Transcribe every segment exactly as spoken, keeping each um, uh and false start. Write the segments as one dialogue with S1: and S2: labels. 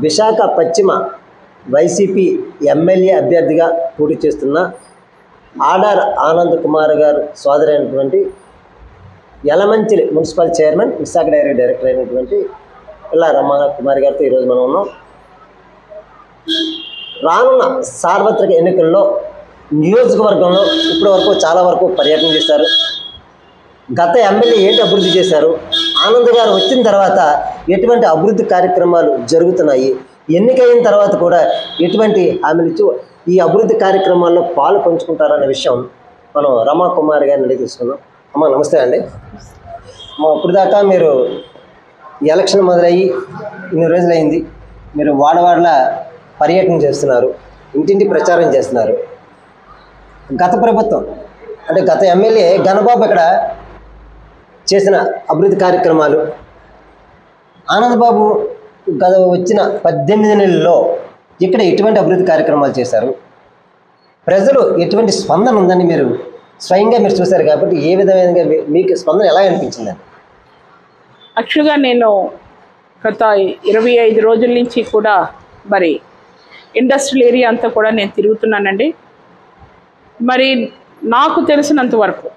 S1: విశాఖ పశ్చిమ YCP MLA అభ్యర్థిగా పోటీ చేస్తున్న ఆడార్ ఆనంద్ కుమార్ గారు సోదరైనటువంటి Yelamanchili municipal chairman, Visakha dairy director అయినటువంటి ఇలా రమణ కుమార్ గారితో ఈరోజు మనం ఉన్నాం. రానున్న సార్వత్రిక ఎన్నికల్లో నియోజకవర్గంలో ఇప్పటి వరకు చాలా వరకు పర్యటన చేశారు. గత ఎమ్మెల్యే ఏంటి అభివృద్ధి చేశారు, ఆనంద్ గారు వచ్చిన తర్వాత ఎటువంటి అభివృద్ధి కార్యక్రమాలు జరుగుతున్నాయి, ఎన్నికైన తర్వాత కూడా ఎటువంటి హామీలు ఇచ్చి ఈ అభివృద్ధి కార్యక్రమాల్లో పాలు పంచుకుంటారనే విషయం మనం రమా కుమార్ గారిని అడిగి తీసుకున్నాం. అమ్మ నమస్తే అండి. అమ్మ ఇప్పుడు దాకా మీరు ఎలక్షన్ మొదలయ్యి ఇన్ని రోజులైంది, మీరు వాడవాడల పర్యటన చేస్తున్నారు, ఇంటింటి ప్రచారం చేస్తున్నారు. గత ప్రభుత్వం అంటే గత ఎమ్మెల్యే గణబాబు ఇక్కడ చేసిన అభివృద్ధి కార్యక్రమాలు, ఆనందబాబు గత వచ్చిన పద్దెనిమిది నెలల్లో ఇక్కడ ఎటువంటి అభివృద్ధి కార్యక్రమాలు చేశారు, ప్రజలు ఎటువంటి స్పందన ఉందని మీరు స్వయంగా మీరు చూశారు కాబట్టి ఏ విధంగా మీకు స్పందన ఎలా అనిపించిందండి?
S2: యాక్చువల్గా నేను గత ఇరవై ఐదు రోజుల నుంచి కూడా మరి ఇండస్ట్రియల్ ఏరియా అంతా కూడా నేను తిరుగుతున్నానండి. మరి నాకు తెలిసినంత వరకు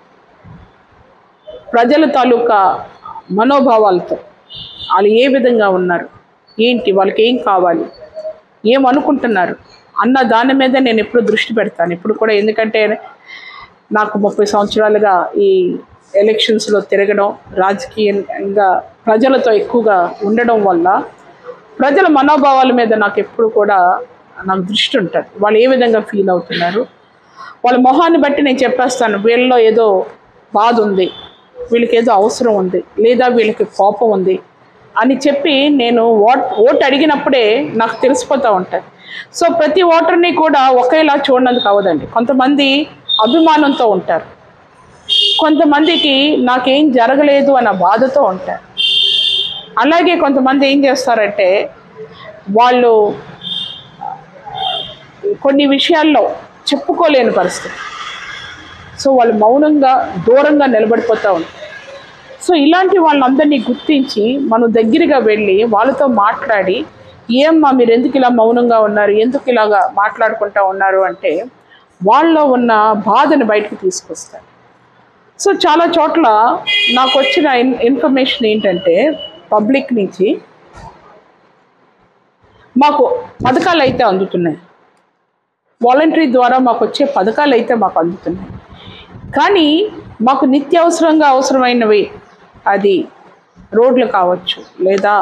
S2: ప్రజల తాలూకా మనోభావాలతో వాళ్ళు ఏ విధంగా ఉన్నారు, ఏంటి వాళ్ళకి ఏం కావాలి, ఏమనుకుంటున్నారు అన్న దాని మీద నేను ఎప్పుడు దృష్టి పెడతాను ఇప్పుడు కూడా. ఎందుకంటే నాకు ముప్పై సంవత్సరాలుగా ఈ ఎలక్షన్స్లో తిరగడం, రాజకీయంగా ప్రజలతో ఎక్కువగా ఉండడం వల్ల ప్రజల మనోభావాల మీద నాకు ఎప్పుడు కూడా నాకు దృష్టి ఉంటుంది. వాళ్ళు ఏ విధంగా ఫీల్ అవుతున్నారు, వాళ్ళ మొహాన్ని బట్టి నేను చెప్పేస్తాను వీళ్ళలో ఏదో బాధ ఉంది, వీళ్ళకి ఏదో అవసరం ఉంది, లేదా వీళ్ళకి కోపం ఉంది అని చెప్పి నేను ఓట్ ఓటు అడిగినప్పుడే నాకు తెలిసిపోతూ ఉంటాయి. సో ప్రతి ఓటర్ని కూడా ఒకేలా చూడడానికి అవ్వదండి. కొంతమంది అభిమానంతో ఉంటారు, కొంతమందికి నాకేం జరగలేదు అన్న బాధతో ఉంటారు. అలాగే కొంతమంది ఏం చేస్తారంటే వాళ్ళు కొన్ని విషయాల్లో చెప్పుకోలేని పరిస్థితి, సో వాళ్ళు మౌనంగా దూరంగా నిలబడిపోతూ ఉంటారు. సో ఇలాంటి వాళ్ళందరినీ గుర్తించి మనం దగ్గరగా వెళ్ళి వాళ్ళతో మాట్లాడి, ఏమ్మా మీరు ఎందుకు ఇలా మౌనంగా ఉన్నారు, ఎందుకు ఇలాగా మాట్లాడుకుంటూ ఉన్నారు అంటే వాళ్ళలో ఉన్న బాధను బయటకు తీసుకొస్తారు. సో చాలా చోట్ల నాకు వచ్చిన ఇన్ ఇన్ఫర్మేషన్ ఏంటంటే పబ్లిక్ నుంచి మాకు పథకాలు అయితే అందుతున్నాయి, వాలంటరీ ద్వారా మాకు వచ్చే పథకాలు అయితే మాకు అందుతున్నాయి, కానీ మాకు నిత్యావసరంగా అవసరమైనవి అది రోడ్లు కావచ్చు, లేదా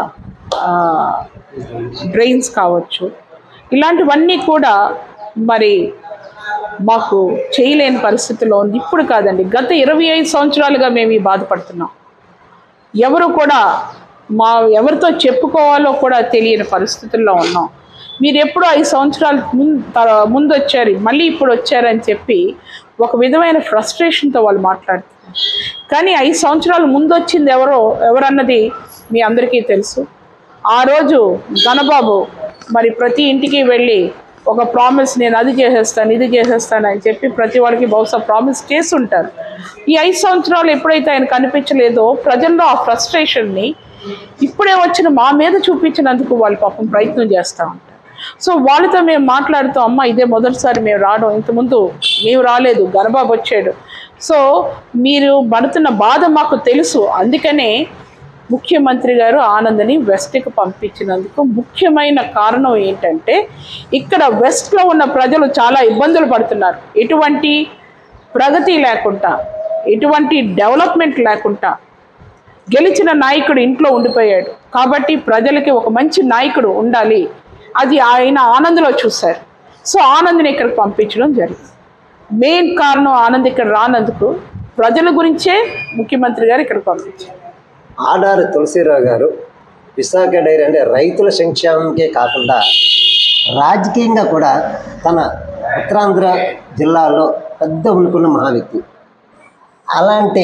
S2: డ్రైన్స్ కావచ్చు, ఇలాంటివన్నీ కూడా మరి మాకు చేయలేని పరిస్థితిలో ఉంది. ఇప్పుడు కాదండి, గత ఇరవై ఐదు సంవత్సరాలుగా మేము ఈ బాధపడుతున్నాం. ఎవరు కూడా మా ఎవరితో చెప్పుకోవాలో కూడా తెలియని పరిస్థితుల్లో ఉన్నాం. మీరు ఎప్పుడు ఐదు సంవత్సరాలు ముందు ముందు వచ్చారు, మళ్ళీ ఇప్పుడు వచ్చారని చెప్పి ఒక విధమైన ఫ్రస్ట్రేషన్తో వాళ్ళు మాట్లాడుతున్నారు. కానీ ఐదు సంవత్సరాలు ముందు వచ్చింది ఎవరో ఎవరన్నది మీ అందరికీ తెలుసు. ఆ రోజు గణబాబు మరి ప్రతి ఇంటికి వెళ్ళి ఒక ప్రామిస్, నేను అది చేసేస్తాను ఇది చేసేస్తాను అని చెప్పి ప్రతి వాడికి బహుశా ప్రామిస్ చేసి ఉంటారు. ఈ ఐదు సంవత్సరాలు ఎప్పుడైతే ఆయన కనిపించలేదో ప్రజల్లో ఆ ఫ్రస్ట్రేషన్ని ఇప్పుడే వచ్చిన మా మీద చూపించినందుకు వాళ్ళు పాపం ప్రయత్నం చేస్తూ ఉంటారు. సో వాళ్ళతో మేము మాట్లాడుతూ, అమ్మ ఇదే మొదటిసారి మేము రావడం, ఇంతకుముందు మేము రాలేదు, గణబాబు వచ్చాడు, సో మీరు పడుతున్న బాధ మాకు తెలుసు, అందుకనే ముఖ్యమంత్రి గారు ఆనంద్ని వెస్ట్కి పంపించినందుకు ముఖ్యమైన కారణం ఏంటంటే ఇక్కడ వెస్ట్లో ఉన్న ప్రజలు చాలా ఇబ్బందులు పడుతున్నారు. ఎటువంటి ప్రగతి లేకుండా, ఎటువంటి డెవలప్మెంట్ లేకుండా గెలిచిన నాయకుడు ఇంట్లో ఉండిపోయాడు. కాబట్టి ప్రజలకి ఒక మంచి నాయకుడు ఉండాలి, అది ఆయన ఆనంద్లో చూశారు. సో ఆనంద్ని ఇక్కడికి పంపించడం జరిగింది. మెయిన్ కారణం ఆనంద్ ఇక్కడ రానందుకు ప్రజల గురించే ముఖ్యమంత్రి గారు ఇక్కడికి పంపించారు.
S1: ఆడారు తులసిరావు గారు విశాఖ డైరీ అంటే రైతుల సంక్షేమంకే కాకుండా రాజకీయంగా కూడా తన ఉత్తరాంధ్ర జిల్లాలో పెద్ద ఉనికున్న మహా వ్యక్తి. అలాంటి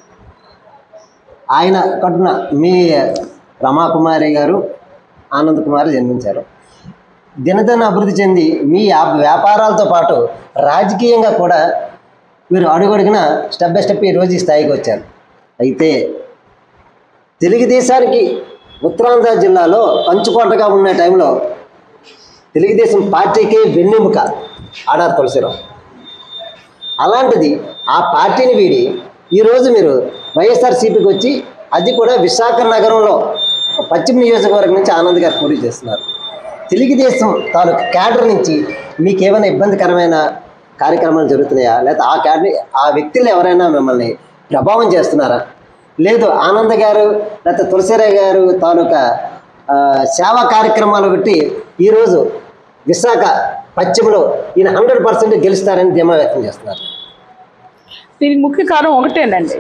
S1: ఆయన కట్టున మీ రమాకుమారి గారు ఆనంద్ కుమార్ జన్మించారు. దినదిన అభివృద్ధి చెంది మీ వ్యాపారాలతో పాటు రాజకీయంగా కూడా మీరు అడుగడుగున స్టెప్ బై స్టెప్ ఈరోజు ఈ స్థాయికి వచ్చారు. అయితే తెలుగుదేశానికి ఉత్తరాంధ్ర జిల్లాలో కంచుకోటగా ఉన్న టైంలో తెలుగుదేశం పార్టీకి వెన్నెముక ఆడారు తులసిరావు. అలాంటిది ఆ పార్టీని వీడి ఈరోజు మీరు వైఎస్ఆర్సీపీకి వచ్చి, అది కూడా విశాఖ నగరంలో పశ్చిమ నియోజకవర్గం నుంచి ఆనంద్ గారు పోటీ చేస్తున్నారు. తెలుగుదేశం తాలూకు క్యాడర్ నుంచి మీకు ఏమైనా ఇబ్బందికరమైన కార్యక్రమాలు జరుగుతున్నాయా, లేదా ఆ క్యాడర్ ఆ వ్యక్తులు ఎవరైనా మిమ్మల్ని ప్రభావం చేస్తున్నారా? లేదు ఆనంద్ గారు లేకపోతే తులసిరావు గారు తాలూకా సేవా కార్యక్రమాలు బట్టి ఈరోజు విశాఖ పశ్చిమలో ఈయన హండ్రెడ్ పర్సెంట్ గెలుస్తారని ధీమా వ్యక్తం చేస్తున్నారు.
S2: దీనికి ముఖ్య కారణం ఒకటేనండి.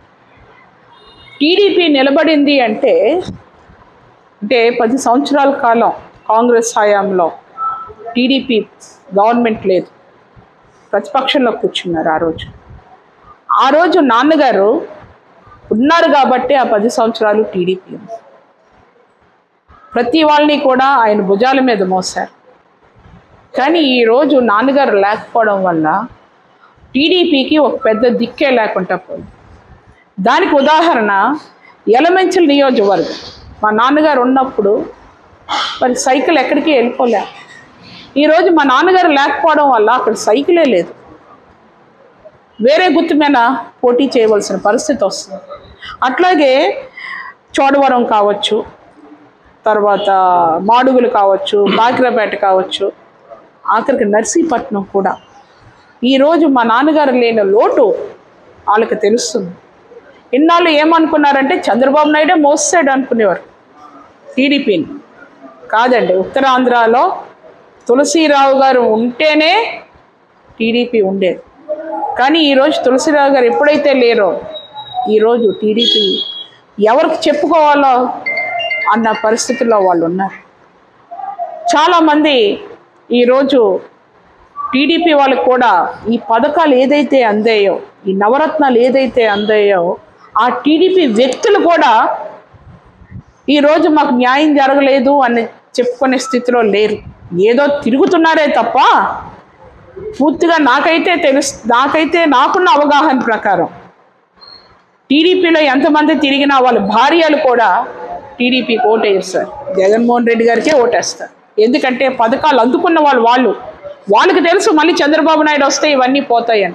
S2: టీడీపీ నిలబడింది అంటే అంటే పది సంవత్సరాల కాలం కాంగ్రెస్ హయాంలో టీడీపీ గవర్నమెంట్ లేదు, ప్రతిపక్షంలో కూర్చున్నారు. ఆ రోజు ఆ రోజు నాన్నగారు ఉన్నారు కాబట్టి ఆ పది సంవత్సరాలు టీడీపీ ప్రతి వాళ్ళని కూడా ఆయన భుజాల మీద మోశారు. కానీ ఈరోజు నాన్నగారు లేకపోవడం వల్ల టీడీపీకి ఒక పెద్ద దిక్కే లేకుండా పోయింది. దానికి ఉదాహరణ ఎలమంచిల నియోజకవర్గం. మా నాన్నగారు ఉన్నప్పుడు మరి సైకిల్ ఎక్కడికి వెళ్ళిపోలే. ఈరోజు మా నాన్నగారు లేకపోవడం వల్ల అక్కడ సైకిలే లేదు, వేరే గుర్తు మీద పోటీ చేయవలసిన పరిస్థితి వస్తుంది. అట్లాగే చోడవరం కావచ్చు, తర్వాత మాడుగులు కావచ్చు, బాకిరాపేట కావచ్చు, ఆఖరికి నర్సీపట్నం కూడా ఈరోజు మా నాన్నగారు లేని లోటు వాళ్ళకి తెలుస్తుంది. ఇన్నాళ్ళు ఏమనుకున్నారంటే చంద్రబాబు నాయుడే మోసాడు అనుకునేవారు టీడీపీని. కాదండి, ఉత్తరాంధ్రలో తులసిరావు గారు ఉంటేనే టీడీపీ ఉండేది. కానీ ఈరోజు తులసిరావు గారు ఎప్పుడైతే లేరో ఈరోజు టీడీపీ ఎవరికి చెప్పుకోవాలో అన్న పరిస్థితుల్లో వాళ్ళు ఉన్నారు. చాలామంది ఈరోజు టీడీపీ వాళ్ళకు కూడా ఈ పథకాలు ఏదైతే అందాయో, ఈ నవరత్నాలు ఏదైతే అందాయో, ఆ టీడీపీ వ్యక్తులు కూడా ఈరోజు మాకు న్యాయం జరగలేదు అని చెప్పుకునే స్థితిలో లేరు. ఏదో తిరుగుతున్నారే తప్ప పూర్తిగా నాకైతే తెలుసు నాకైతే నాకున్న అవగాహన ప్రకారం టీడీపీలో ఎంతమంది తిరిగినా వాళ్ళ భార్యలు కూడా టీడీపీకి ఓటేస్తారు, జగన్మోహన్ రెడ్డి గారికే ఓటేస్తారు. ఎందుకంటే పథకాలు అందుకున్న వాళ్ళు వాళ్ళు వాళ్ళకి తెలుసు మళ్ళీ చంద్రబాబు నాయుడు వస్తే ఇవన్నీ పోతాయని.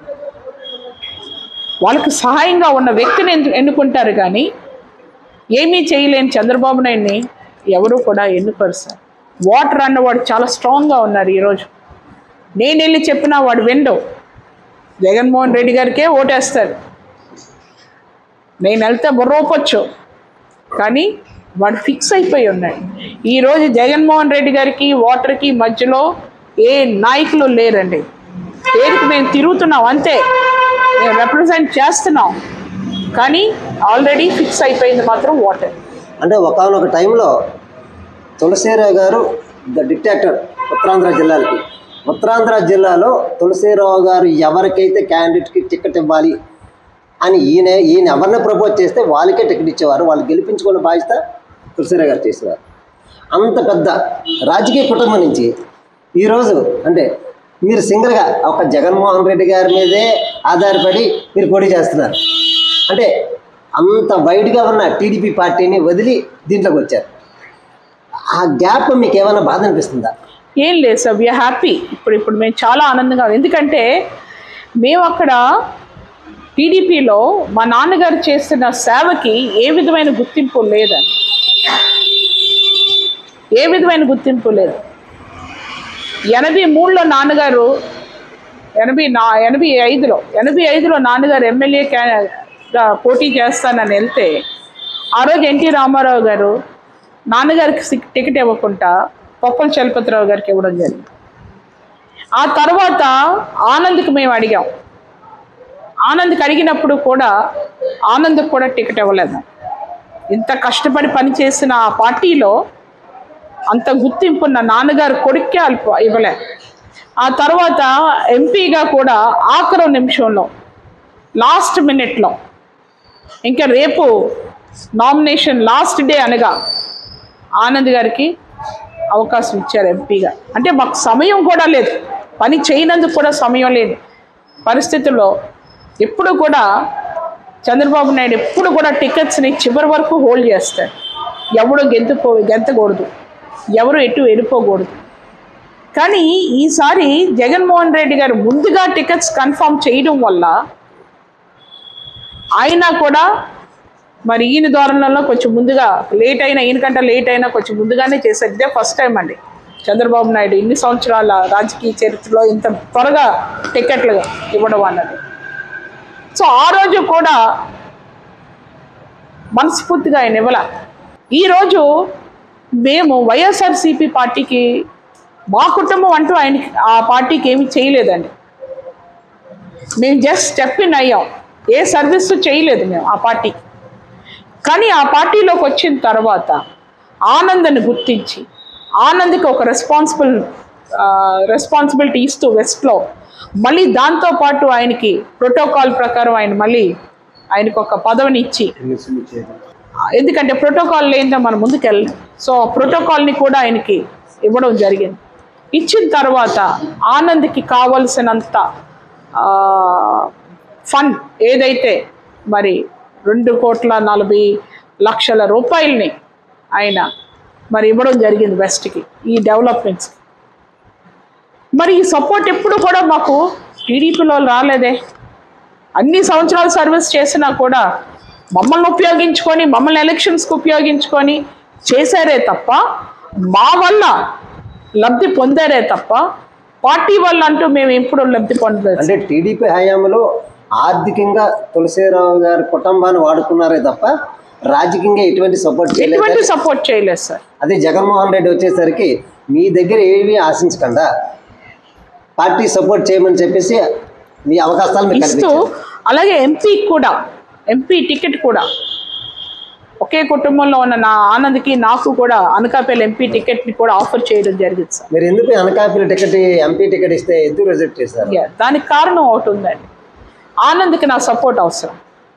S2: వాళ్ళకి సహాయంగా ఉన్న వ్యక్తిని ఎన్నుకుంటారు, కానీ ఏమీ చేయలేని చంద్రబాబు నాయుడిని ఎవరు కూడా ఎన్నుకోరు సార్. ఓటర్ అన్నవాడు చాలా స్ట్రాంగ్గా ఉన్నారు. ఈరోజు నేను వెళ్ళి చెప్పినా వాడు విండో జగన్మోహన్ రెడ్డి గారికే ఓటేస్తాడు. నేను వెళ్తే బుర్రోపొచ్చు, కానీ వాడు ఫిక్స్ అయిపోయి ఉన్నాడు. ఈరోజు జగన్మోహన్ రెడ్డి గారికి ఓటర్కి మధ్యలో ఏ నాయకులు లేరండి. పేరుకి మేము తిరుగుతున్నాం అంతే, మేము రిప్రజెంట్ చేస్తున్నాం, కానీ ఆల్రెడీ ఫిక్స్ అయిపోయింది మాత్రం ఓటర్.
S1: అంటే ఒకానొక టైంలో తులసిరావు గారు ద డిక్టేటర్ ఉత్తరాంధ్ర జిల్లాలకి ఉత్తరాంధ్ర జిల్లాలో తులసిరావు గారు ఎవరికైతే క్యాండిడేట్కి టికెట్ ఇవ్వాలి అని ఈయన ఈయన ఎవరిని ప్రపోజ్ చేస్తే వాళ్ళకే టికెట్ ఇచ్చేవారు. వాళ్ళు గెలిపించుకున్న బాధ్యత తులసిరావు గారు చేసేవారు. అంత పెద్ద రాజకీయ కుటుంబం నుంచి ఈరోజు అంటే మీరు సింగిల్గా ఒక జగన్మోహన్ రెడ్డి గారి మీదే ఆధారపడి మీరు పోటీ చేస్తున్నారు. అంటే అంత వైడ్గా ఉన్న టీడీపీ పార్టీని వదిలి దీంట్లోకి వచ్చారు. ఆ గ్యాప్ మీకు ఏమైనా బాధ అనిపిస్తుందా?
S2: ఏం లేదు సార్, వీఆర్ హ్యాపీ. ఇప్పుడు ఇప్పుడు మేము చాలా ఆనందంగా, ఎందుకంటే మేము అక్కడ టీడీపీలో మా నాన్నగారు చేస్తున్న సేవకి ఏ విధమైన గుర్తింపు లేదని, ఏ విధమైన గుర్తింపు లేదు. ఎనభై మూడులో నాన్నగారు ఎనభై నా ఎనభై ఐదులో ఎనభై ఐదులో నాన్నగారు ఎమ్మెల్యే క్యా పోటీ చేస్తానని వెళ్తే ఆ రోజు ఎన్టీ రామారావు గారు నాన్నగారికి టికెట్ ఇవ్వకుండా పొప్పల చలపతిరావు గారికి ఇవ్వడం జరిగింది. ఆ తర్వాత ఆనంద్కి మేము అడిగాం. ఆనంద్కి అడిగినప్పుడు కూడా ఆనంద్కి కూడా టికెట్ ఇవ్వలేదు. ఇంత కష్టపడి పనిచేసిన ఆ పార్టీలో అంత గుర్తింపు ఉన్న నాన్నగారు కొడుక్కే అల్ప ఇవ్వలే. ఆ తర్వాత ఎంపీగా కూడా ఆఖరి నిమిషంలో లాస్ట్ మినిట్లో ఇంకా రేపు నామినేషన్ లాస్ట్ డే అనగా ఆనంద్ గారికి అవకాశం ఇచ్చారు ఎంపీగా. అంటే మాకు సమయం కూడా లేదు, పని చేయనందుకు కూడా సమయం లేదు పరిస్థితుల్లో ఎప్పుడు కూడా చంద్రబాబు నాయుడు ఎప్పుడు కూడా టికెట్స్ని చివరి వరకు హోల్డ్ చేస్తాడు. ఎవడు గెంతుపో గెంతకూడదు, ఎవరు ఎటు వెళ్ళిపోకూడదు. కానీ ఈసారి జగన్మోహన్ రెడ్డి గారు ముందుగా టికెట్స్ కన్ఫర్మ్ చేయడం వల్ల ఆయన కూడా మరి ఈయన ధోరణిలో కొంచెం ముందుగా లేట్ అయినా ఈయనకంటే లేట్ అయినా కొంచెం ముందుగానే చేశారు. ఇదే ఫస్ట్ టైం అండి చంద్రబాబు నాయుడు ఇన్ని సంవత్సరాల రాజకీయ చరిత్రలో ఇంత త్వరగా టికెట్లు ఇవ్వడం అన్నది. సో ఆ రోజు కూడా మనస్ఫూర్తిగా ఆయన ఇవ్వాల. ఈరోజు మేము వైఎస్ఆర్సీపీ పార్టీకి మా కుటుంబం అంటూ ఆయనకి ఆ పార్టీకి ఏమి చేయలేదండి. మేము జస్ట్ స్టెప్ ఇన్ అయ్యాం, ఏ సర్వీస్ చేయలేదు మేము ఆ పార్టీకి. కానీ ఆ పార్టీలోకి వచ్చిన తర్వాత ఆనంద్ని గుర్తించి ఆనంద్కి ఒక రెస్పాన్సిబుల్ రెస్పాన్సిబిలిటీ ఇస్తూ వెస్ట్లో మళ్ళీ దాంతోపాటు ఆయనకి ప్రోటోకాల్ ప్రకారం ఆయన మళ్ళీ ఆయనకు ఒక పదవిని ఇచ్చి, ఎందుకంటే ప్రోటోకాల్ లేనిదే మనం ముందుకు వెళ్ళాం. సో ఆ ప్రోటోకాల్ని కూడా ఆయనకి ఇవ్వడం జరిగింది. ఇచ్చిన తర్వాత ఆనంద్కి కావలసినంత ఫండ్ ఏదైతే మరి రెండు కోట్ల నలభై లక్షల రూపాయలని ఆయన మరి ఇవ్వడం జరిగింది వెస్ట్కి ఈ డెవలప్మెంట్స్కి. మరి ఈ సపోర్ట్ ఎప్పుడు కూడా మాకు టీడీపీలో రాలేదే. అన్ని సంవత్సరాలు సర్వీస్ చేసినా కూడా మమ్మల్ని ఉపయోగించుకొని మమ్మల్ని ఎలక్షన్స్కి ఉపయోగించుకొని చేశారే తప్ప మా వల్ల లబ్ధి పొందారే తప్ప పార్టీ వల్ల అంటూ మేము ఎప్పుడు లబ్ధి పొందలేదు.
S1: అంటే టీడీపీ హయాంలో ఆర్థికంగా తులసిరావు గారి కుటుంబాన్ని వాడుకున్నారే తప్ప రాజకీయంగా ఎటువంటి సపోర్ట్ చేయలేదు.
S2: ఎటువంటి సపోర్ట్ చేయలేదు సార్.
S1: అదే జగన్మోహన్ రెడ్డి వచ్చేసరికి మీ దగ్గర ఏవి ఆశించకుండా పార్టీ సపోర్ట్ చేయమని చెప్పేసి మీ అవకాశాలు
S2: ఇస్తూ, అలాగే ఎంపీ కూడా ఎంపీ టికెట్ కూడా ఒకే కుటుంబంలో ఉన్న నా ఆనంద్కి నాకు కూడా అనకాపల్లి ఎంపీ టికెట్ని కూడా ఆఫర్ చేయడం జరిగింది సార్.
S1: మీరు ఎందుకు అనకాపల్లి టికెట్ ఎంపీ టికెట్ ఇస్తే ఎందుకు రిజెక్ట్ చేశారు?
S2: దానికి కారణం ఒకటి ఉందండి. ఆనంద్కి నా సపోర్ట్ అవసరం.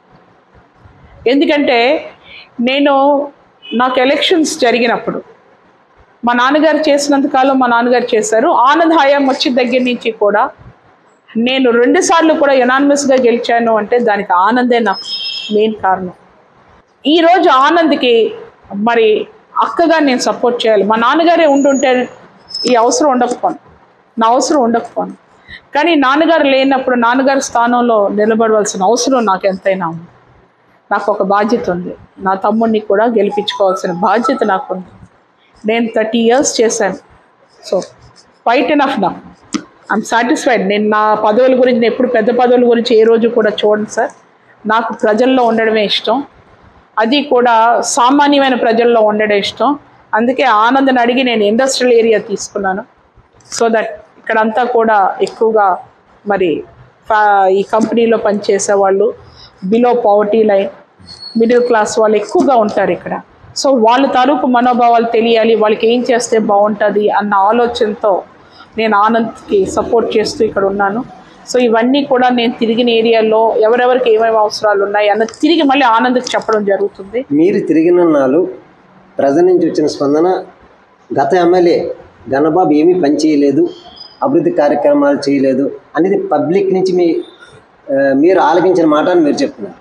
S2: ఎందుకంటే నేను నాకు ఎలక్షన్స్ జరిగినప్పుడు మా నాన్నగారు చేసినంతకాలం మా నాన్నగారు చేశారు. ఆనంద్ హయాం వచ్చిన దగ్గర నుంచి కూడా నేను రెండు సార్లు కూడా యునానిమస్గా గెలిచాను అంటే దానికి ఆనందే నాకు మెయిన్ కారణం. ఈరోజు ఆనంద్కి మరి అక్కగా నేను సపోర్ట్ చేయాలి. మా నాన్నగారే ఉండుంటే ఈ అవసరం ఉండకపోను, నా అవసరం ఉండకపోను. కానీ నాన్నగారు లేనప్పుడు నాన్నగారి స్థానంలో నిలబడవలసిన అవసరం నాకు ఎంతైనా ఉంది. నాకు ఒక బాధ్యత ఉంది. నా తమ్ముడిని కూడా గెలిపించుకోవాల్సిన బాధ్యత నాకు ఉంది. నేను థర్టీ ఇయర్స్ చేశాను. సో ఫైట్ ఎనఫ్ నా ఐఎమ్ సాటిస్ఫైడ్. నేను నా పదవుల గురించి నేను ఎప్పుడు పెద్ద పదవుల గురించి ఏ రోజు కూడా చూడండి సార్. నాకు ప్రజల్లో ఉండడమే ఇష్టం, అది కూడా సామాన్యమైన ప్రజల్లో ఉండడం ఇష్టం. అందుకే ఆనంద్ని అడిగి నేను ఇండస్ట్రియల్ ఏరియా తీసుకున్నాను. సో దట్ ఇక్కడంతా కూడా ఎక్కువగా మరి ఈ కంపెనీలో పనిచేసే వాళ్ళు below poverty line middle class వాళ్ళు ఎక్కువగా ఉంటారు ఇక్కడ. సో వాళ్ళ తాలూకు మనోభావాలు తెలియాలి, వాళ్ళకి ఏం చేస్తే బాగుంటుంది అన్న ఆలోచనతో నేను ఆనంద్కి సపోర్ట్ చేస్తూ ఇక్కడ ఉన్నాను. సో ఇవన్నీ కూడా నేను తిరిగిన ఏరియాలో ఎవరెవరికి ఏమేమి అవసరాలు ఉన్నాయి అన్న తిరిగి మళ్ళీ ఆనంద్కి చెప్పడం జరుగుతుంది.
S1: మీరు తిరిగిన నాలు ప్రజల నుంచి వచ్చిన స్పందన, గత ఎమ్మెల్యే గణబాబు ఏమీ పని చేయలేదు, అభివృద్ధి కార్యక్రమాలు చేయలేదు అనేది పబ్లిక్ నుంచి మీ మీరు ఆలకించిన మాట అని మీరు చెప్తున్నారు.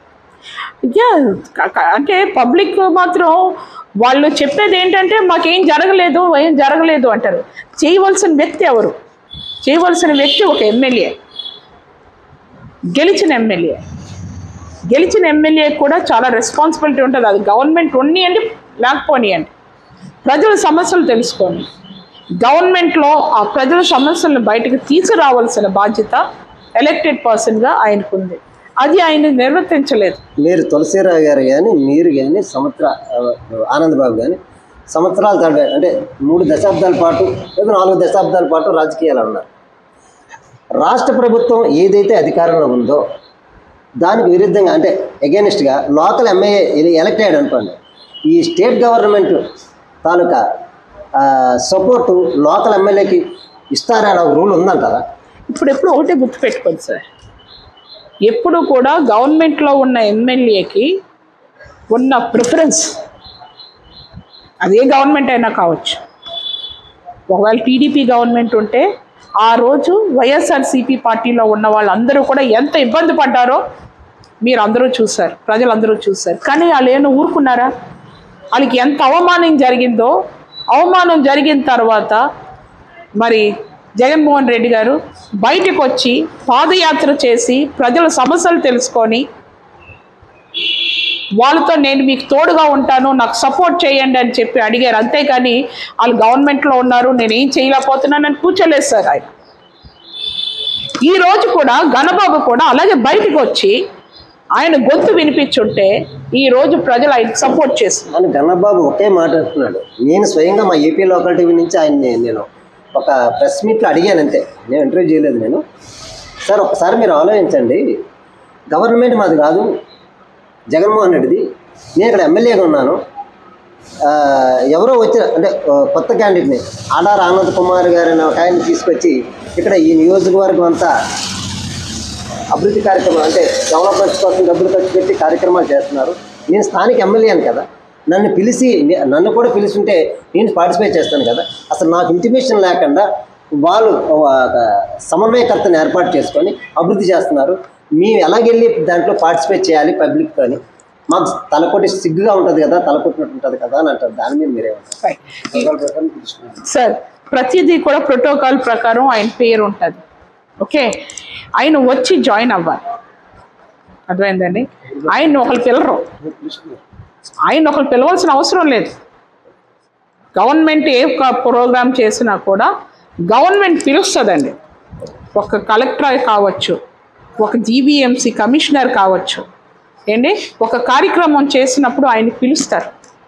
S2: అంటే పబ్లిక్ మాత్రం వాళ్ళు చెప్పేది ఏంటంటే మాకేం జరగలేదు ఏం జరగలేదు అంటారు. చేయవలసిన వ్యక్తి ఎవరు? చేయవలసిన వ్యక్తి ఒక ఎమ్మెల్యే, గెలిచిన ఎమ్మెల్యే. గెలిచిన ఎమ్మెల్యే కూడా చాలా రెస్పాన్సిబిలిటీ ఉంటుంది. అది గవర్నమెంట్ ఉన్నియండి లేకపోనియండి, ప్రజల సమస్యలు తెలుసుకోండి. గవర్నమెంట్లో ఆ ప్రజల సమస్యలను బయటకు తీసుకురావాల్సిన బాధ్యత ఎలక్టెడ్ పర్సన్గా ఆయనకు ఉంది. అది ఆయన నిర్వర్తించలేదు.
S1: మీరు తులసిరావు గారు కానీ మీరు కానీ సంవత్సర ఆనందబాబు కానీ సంవత్సరాల తరబడి అంటే మూడు దశాబ్దాల పాటు లేదా నాలుగు దశాబ్దాల పాటు రాజకీయాలు ఉన్నారు. రాష్ట్ర ప్రభుత్వం ఏదైతే అధికారంలో ఉందో దానికి విరుద్ధంగా అంటే అగెనిస్ట్గా లోకల్ ఎమ్మెల్యే ఎలక్ట్ అయ్యాడు అనుకోండి, ఈ స్టేట్ గవర్నమెంట్ తాలూకా సపోర్టు లోకల్ ఎమ్మెల్యేకి ఇస్తారని ఒక రూల్ ఉందంటారా?
S2: ఇప్పుడు ఎప్పుడు ఒకటే గుర్తుపెట్టుకోండి సార్, ఎప్పుడు కూడా గవర్నమెంట్లో ఉన్న ఎమ్మెల్యేకి ఉన్న ప్రిఫరెన్స్ అదే గవర్నమెంట్ అయినా కావచ్చు. ఒకవేళ టీడీపీ గవర్నమెంట్ ఉంటే ఆ రోజు వైఎస్ఆర్సీపీ పార్టీలో ఉన్న వాళ్ళందరూ కూడా ఎంత ఇబ్బంది పడ్డారో మీరు అందరూ చూశారు, ప్రజలందరూ చూశారు. కానీ వాళ్ళు ఏమైనా ఊరుకున్నారా? వాళ్ళకి ఎంత అవమానం జరిగిందో, అవమానం జరిగిన తర్వాత మరి జగన్మోహన్ రెడ్డి గారు బయటకు వచ్చి పాదయాత్ర చేసి ప్రజల సమస్యలు తెలుసుకొని వాళ్ళతో నేను మీకు తోడుగా ఉంటాను, నాకు సపోర్ట్ చేయండి అని చెప్పి అడిగారు. అంతేకాని వాళ్ళు గవర్నమెంట్లో ఉన్నారు, నేనేం చేయలేకపోతున్నాను అని కూర్చోలేదు సార్ ఆయన. ఈ రోజు కూడా గణబాబు కూడా అలాగే బయటకు వచ్చి ఆయన గొంతు వినిపించుంటే ఈ రోజు ప్రజలు ఆయనకు సపోర్ట్ చేస్తున్నారు.
S1: గణబాబు ఒకే మాట్లాడుతున్నాడు. నేను స్వయంగా మా ఏపీ లోకల్ టీవీ నుంచి ఆయన్ని నేను ఒక ప్రెస్ మీట్లో అడిగాను, అంతే, నేను ఇంటర్వ్యూ చేయలేదు. నేను సార్ ఒకసారి మీరు ఆలోచించండి, గవర్నమెంట్ మాది కాదు, జగన్మోహన్ రెడ్డిది, నేను ఇక్కడ ఎమ్మెల్యేగా ఉన్నాను, ఎవరో వచ్చిన అంటే కొత్త క్యాండిడేట్ని ఆడార్ ఆనంద్ కుమార్ గారిని ఒక ఆయన తీసుకొచ్చి ఇక్కడ ఈ నియోజకవర్గం అంతా అభివృద్ధి కార్యక్రమాలు అంటే డెవలప్మెంట్స్ కోసం డబ్బులు ఖర్చు పెట్టి కార్యక్రమాలు చేస్తున్నారు. నేను స్థానిక ఎమ్మెల్యేను కదా, నన్ను పిలిచి నన్ను కూడా పిలుచుంటే నేను పార్టిసిపేట్ చేస్తాను కదా. అసలు నాకు ఇంటిమేషన్ లేకుండా వాళ్ళు సమన్వయకర్తను ఏర్పాటు చేసుకొని అభివృద్ధి చేస్తున్నారు. మేము ఎలాగెళ్ళి దాంట్లో పార్టిసిపేట్ చేయాలి పబ్లిక్తో అని మాకు తలకొట్టి సిగ్గుగా ఉంటుంది కదా, తలకొట్టినట్టు ఉంటుంది కదా అని అంటారు. దాని మీద మీరేమంటారు
S2: సార్? ప్రతిదీ కూడా ప్రోటోకాల్ ప్రకారం ఆయన పేరు ఉంటుంది. ఓకే, ఆయన వచ్చి జాయిన్ అవ్వాలి, అర్థమైందండి? ఆయన ఒకరు పిలరు, ఆయన ఒకరు పిలవాల్సిన అవసరం లేదు. గవర్నమెంట్ ఏ ప్రోగ్రామ్ చేసినా కూడా గవర్నమెంట్ పిలుస్తుందండి. ఒక కలెక్టర్ కావచ్చు, ఒక జీబీఎంసీ కమిషనర్ కావచ్చు, ఏంటి ఒక కార్యక్రమం చేసినప్పుడు ఆయన పిలుస్తారు,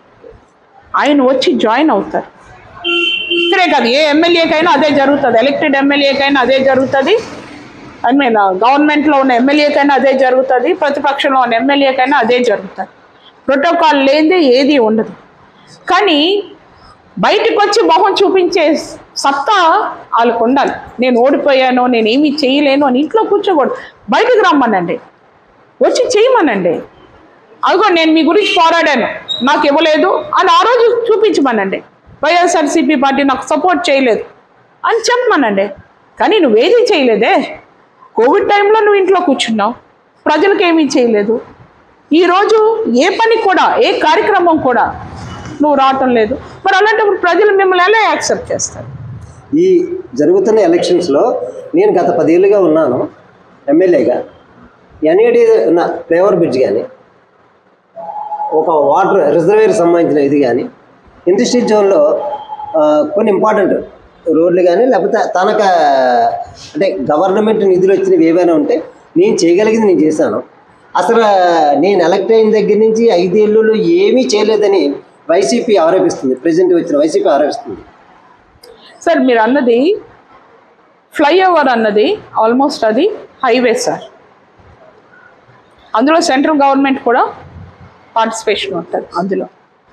S2: ఆయన వచ్చి జాయిన్ అవుతారు. ఇక్కడే కాదు, ఏ ఎమ్మెల్యేకైనా అదే జరుగుతుంది, ఎలక్టెడ్ ఎమ్మెల్యేకైనా అదే జరుగుతుంది, ఐ మీన్ గవర్నమెంట్లో ఉన్న ఎమ్మెల్యేకైనా అదే జరుగుతుంది, ప్రతిపక్షంలో ఉన్న ఎమ్మెల్యేకైనా అదే జరుగుతుంది. ప్రోటోకాల్ లేనిదే ఏది ఉండదు. కానీ బయటకు వచ్చి మొహం చూపించే సత్తా వాళ్ళకు ఉండాలి. నేను ఓడిపోయాను, నేనేమీ చేయలేను అని ఇంట్లో కూర్చోకూడదు, బయటకు రమ్మనండి, వచ్చి చేయమనండి. అదిగో నేను మీ గురించి పోరాడాను, నాకు ఇవ్వలేదు అని ఆ రోజు చూపించమనండి. వైఎస్ఆర్సీపీ పార్టీ నాకు సపోర్ట్ చేయలేదు అని చెప్పమనండి. కానీ నువ్వేది చేయలేదే, కోవిడ్ టైంలో నువ్వు ఇంట్లో కూర్చున్నావు, ప్రజలకు ఏమీ చేయలేదు. ఈరోజు ఏ పని కూడా, ఏ కార్యక్రమం కూడా నువ్వు రావటం లేదు. మరి అలాంటప్పుడు ప్రజలు మిమ్మల్ని ఎలా యాక్సెప్ట్ చేస్తారు?
S1: ఈ జరుగుతున్న ఎలక్షన్స్లో నేను గత పదేళ్ళుగా ఉన్నాను ఎమ్మెల్యేగా. ఎన్ఏడి ఉన్న ఫ్లేవర్ బ్రిడ్జ్ కానీ, ఒక వాటర్ రిజర్వేర్ సంబంధించిన ఇది కానీ, ఇండస్ట్రియల్ జోన్లో కొన్ని ఇంపార్టెంట్ రోడ్లు కానీ, లేకపోతే తనక అంటే గవర్నమెంట్ నిధులు వచ్చినవి ఏవైనా ఉంటే నేను చేయగలిగింది నేను చేశాను. అసలు నేను ఎలక్ట్ అయిన దగ్గర నుంచి ఐదేళ్ళు ఏమీ చేయలేదని వైసీపీ ఆరోపిస్తుంది, ప్రెసిడెంట్ వచ్చిన వైసీపీ ఆరోపిస్తుంది.
S2: సార్ మీరు అన్నది ఫ్లైఓవర్ అన్నది ఆల్మోస్ట్ అది హైవే సార్, అందులో సెంట్రల్ గవర్నమెంట్ కూడా పార్టిసిపేషన్ ఉంటుంది. అందులో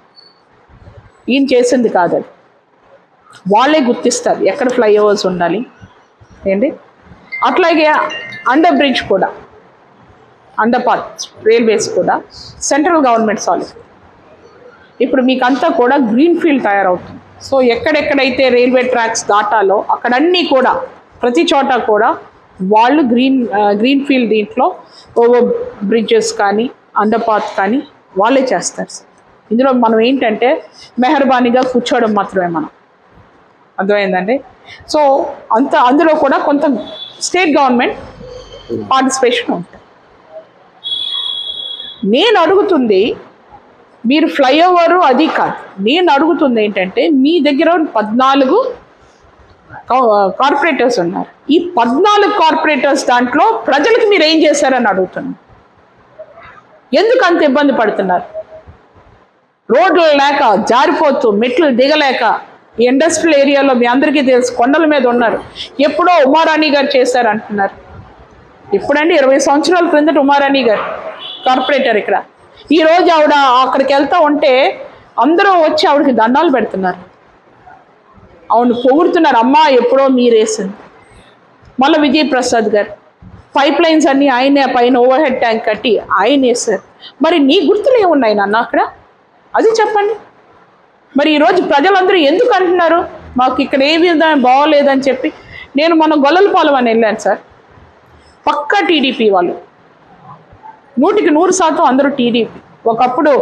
S2: ఈయన చేసింది కాదు, అది వాళ్ళే గుర్తిస్తారు ఎక్కడ ఫ్లైఓవర్స్ ఉండాలి ఏంటి. అట్లాగే అండర్ బ్రిడ్జ్ కూడా, అండర్ పాత్ రైల్వేస్ కూడా సెంట్రల్ గవర్నమెంట్ సాలిడ్. ఇప్పుడు మీకు అంతా కూడా గ్రీన్ ఫీల్డ్ తయారవుతుంది. సో ఎక్కడెక్కడైతే రైల్వే ట్రాక్స్ దాటాలో అక్కడన్నీ కూడా ప్రతి చోట కూడా వాళ్ళు గ్రీన్ గ్రీన్ ఫీల్డ్ దీంట్లో ఓవర్ బ్రిడ్జెస్ కానీ అండర్ పాత్ కానీ వాళ్ళే చేస్తారు. ఇందులో మనం ఏంటంటే మెహర్బానీగా కూర్చోవడం మాత్రమే మనం, అర్థమైందండి? సో అంత అందులో కూడా కొంత స్టేట్ గవర్నమెంట్ పార్టిసిపేషన్ ఉంటుంది. నేను అడుగుతుంది మీరు ఫ్లైఓవరు అది కాదు, నేను అడుగుతుంది ఏంటంటే మీ దగ్గర పద్నాలుగు కార్పొరేటర్స్ ఉన్నారు. ఈ పద్నాలుగు కార్పొరేటర్స్ దాంట్లో ప్రజలకు మీరు ఏం చేశారని అడుగుతున్నాను. ఎందుకు అంత ఇబ్బంది పడుతున్నారు? రోడ్లు లేక, జారిపోతూ, మెట్లు దిగలేక, ఈ ఇండస్ట్రియల్ ఏరియాలో మీ అందరికీ తెలుసు కొండల మీద ఉన్నారు. ఎప్పుడో ఉమారాణి గారు చేశారంటున్నారు. ఇప్పుడండి ఇరవై సంవత్సరాల క్రిందట ఉమారాణి గారు కార్పొరేటర్ ఇక్కడ. ఈరోజు ఆవిడ అక్కడికి వెళ్తూ ఉంటే అందరూ వచ్చి ఆవిడకి దండాలు పెడుతున్నారు, ఆవిడ పొగుడుతున్నారు, అమ్మా ఎప్పుడో మీరేసింది. మళ్ళీ విజయప్రసాద్ గారు పైప్ లైన్స్ అన్నీ ఆయనే, పైన ఓవర్ హెడ్ ట్యాంక్ కట్టి ఆయన వేశారు. మరి నీ గుర్తులు ఏమున్నాయి నాన్న అక్కడ, అది చెప్పండి. మరి ఈరోజు ప్రజలందరూ ఎందుకు అంటున్నారు మాకు ఇక్కడ ఏ విధంగా బాగోలేదని చెప్పి? నేను మొన్న గొల్లలపాలెం అని వెళ్ళాను సార్, పక్కా టీడీపీ వాళ్ళు, నూటికి నూరు శాతం అందరూ టీడీపీ. ఒకప్పుడు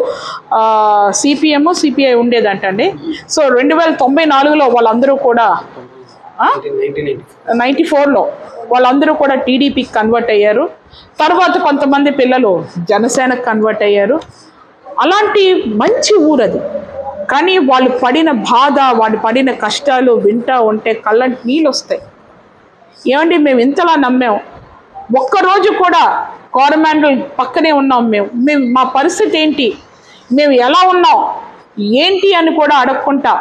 S2: సిపిఎం సిపిఐ ఉండేదంటండి. సో రెండు వేల తొంభై నాలుగులో వాళ్ళందరూ కూడా నైంటీ ఫోర్లో వాళ్ళందరూ కూడా టీడీపీకి కన్వర్ట్ అయ్యారు. తర్వాత కొంతమంది పిల్లలు జనసేనకు కన్వర్ట్ అయ్యారు. అలాంటి మంచి ఊరు అది. కానీ వాళ్ళు పడిన బాధ, వాళ్ళు పడిన కష్టాలు వింటూ ఉంటే కళ్ళంటి నీళ్ళు వస్తాయి. ఏమండి మేము ఇంతలా నమ్మాం, ఒక్కరోజు కూడా కోరమాండల్ పక్కనే ఉన్నాం, మేము మేము మా పరిస్థితి ఏంటి, మేము ఎలా ఉన్నాం ఏంటి అని కూడా అడగకుండా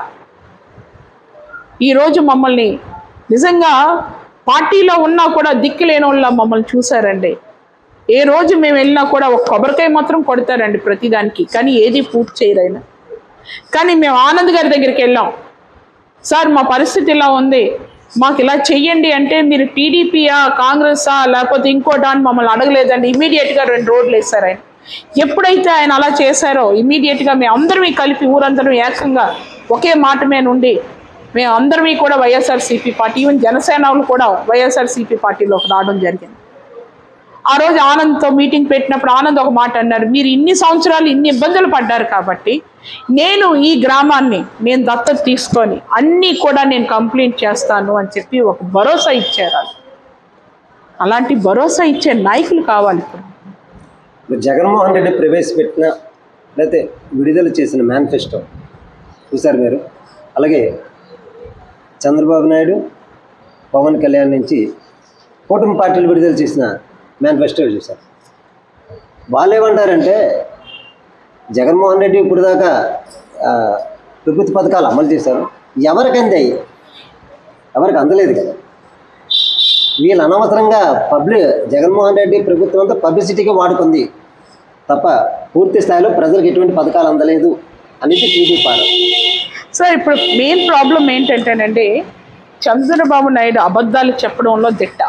S2: ఈరోజు మమ్మల్ని నిజంగా పార్టీలో ఉన్నా కూడా దిక్కులేని వాళ్ళ మమ్మల్ని చూశారండి. ఏ రోజు మేము వెళ్ళినా కూడా ఒక కొబ్బరికాయ మాత్రం కొడతారండి ప్రతిదానికి, కానీ ఏది పూర్తి చేయరైనా. కానీ మేము ఆనంద్ గారి దగ్గరికి వెళ్ళాం, సార్ మా పరిస్థితి ఇలా ఉంది, మాకు ఇలా చెయ్యండి అంటే మీరు టీడీపీయా కాంగ్రెసా లేకపోతే ఇంకోటా అని మమ్మల్ని అడగలేదండి. ఇమీడియట్గా రెండు రోడ్లు వేశారు ఆయన. ఎప్పుడైతే ఆయన అలా చేశారో ఇమీడియట్గా మేము అందరమీ కలిపి ఊరందరం ఏకంగా ఒకే మాట మీద ఉండి మేము అందరమీ కూడా వైఎస్ఆర్సీపీ పార్టీ, ఈవెన్ జనసేన వాళ్ళు కూడా వైఎస్ఆర్సీపీ పార్టీలోకి రావడం జరిగింది. ఆ రోజు ఆనంద్తో మీటింగ్ పెట్టినప్పుడు ఆనంద్ ఒక మాట అన్నారు, మీరు ఇన్ని సంవత్సరాలు ఇన్ని ఇబ్బందులు పడ్డారు కాబట్టి నేను ఈ గ్రామాన్ని నేను దత్తత తీసుకొని అన్నీ కూడా నేను కంప్లీట్ చేస్తాను అని చెప్పి ఒక భరోసా ఇచ్చారు. అలాంటి భరోసా ఇచ్చే నాయకులు కావాలి. ఇప్పుడు
S1: జగన్మోహన్ రెడ్డి ప్రవేశపెట్టిన లేకపోతే విడుదల చేసిన మేనిఫెస్టో చూసారు మీరు. అలాగే చంద్రబాబు నాయుడు, పవన్ కళ్యాణ్ నుంచి కూటమి పార్టీలు విడుదల చేసిన మేనిఫెస్టో చూశారు. వాళ్ళు ఏమంటారంటే జగన్మోహన్ రెడ్డి ఇప్పుడు దాకా ప్రభుత్వ పథకాలు అమలు చేశారు, ఎవరికి అందాయి, ఎవరికి అందలేదు కదా. వీళ్ళు అనవసరంగా పబ్లిక్ జగన్మోహన్ రెడ్డి ప్రభుత్వం అంతా పబ్లిసిటీగా వాడుకుంది తప్ప పూర్తి స్థాయిలో ప్రజలకు ఎటువంటి పథకాలు అందలేదు అనేది టీడీపీ పాడు.
S2: సార్ ఇప్పుడు మెయిన్ ప్రాబ్లం ఏంటంటేనండి, చంద్రబాబు నాయుడు అబద్ధాలు చెప్పడంలో దిట్ట.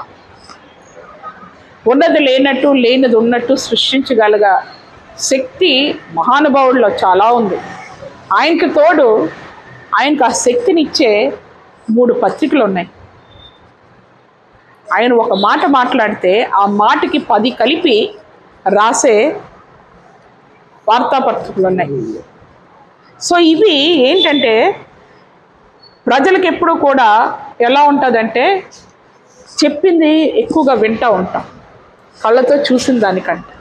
S2: ఉన్నది లేనట్టు లేనిది ఉన్నట్టు సృష్టించగలగ శక్తి మహానుభావుల్లో చాలా ఉంది. ఆయనకు తోడు ఆయనకు ఆ శక్తినిచ్చే మూడు పత్రికలు ఉన్నాయి. ఆయన ఒక మాట మాట్లాడితే ఆ మాటకి పది కలిపి రాసే వార్తాపత్రికలు ఉన్నాయి. సో ఇవి ఏంటంటే ప్రజలకు ఎప్పుడు కూడా ఎలా ఉంటుందంటే చెప్పింది ఎక్కువగా వింటూ ఉంటాం కళ్ళతో చూసిన దానికంటే.